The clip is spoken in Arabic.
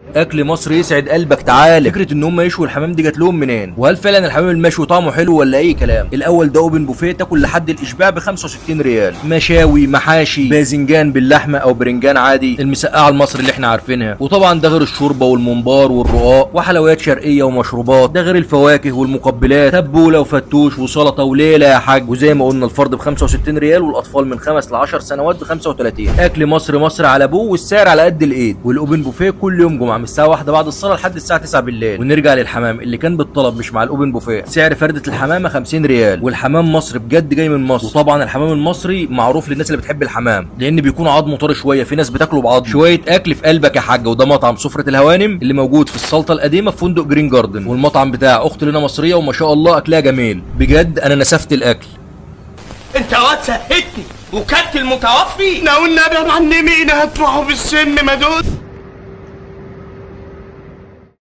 اكل مصر يسعد قلبك. تعالى، فكره ان هم يشووا الحمام دي جات لهم منين؟ وهل فعلا الحمام المشوي طعمه حلو ولا اي كلام؟ الاول ده اوبن بوفيه تاكل لحد الاشباع ب 65 ريال، مشاوي، محاشي، باذنجان باللحمه او برنجان عادي، المسقعه المصري اللي احنا عارفينها، وطبعا ده غير الشوربه والممبار والرقاق وحلويات شرقيه ومشروبات، ده غير الفواكه والمقبلات، تبوله وفتوش وسلطه وليله يا حاج. وزي ما قلنا الفرد ب 65 ريال والاطفال من 5 ل 10 سنوات ب 35. اكل مصر على ابوه والسعر على قد الايد. والاوبن بوفيه كل يوم جمعه من الساعه 1 بعد الصلاه لحد الساعه 9 بالليل. ونرجع للحمام اللي كان بالطلب مش مع الاوبن بوفيه، سعر فرده الحمامه 50 ريال، والحمام مصري بجد جاي من مصر. وطبعا الحمام المصري معروف للناس اللي بتحب الحمام لان بيكون عظمه طري شويه، في ناس بتاكله بعض. شويه اكل في قلبك يا حاجه. وده مطعم سفره الهوانم اللي موجود في السلطه القديمه في فندق جرين جاردن، والمطعم بتاع اخت لنا مصريه وما شاء الله اكلها جميل بجد. انا نسفت الاكل. انت واد سهتني وكلت المتوفي. لو النبي يا معلمين هتروحوا بالسم مدود.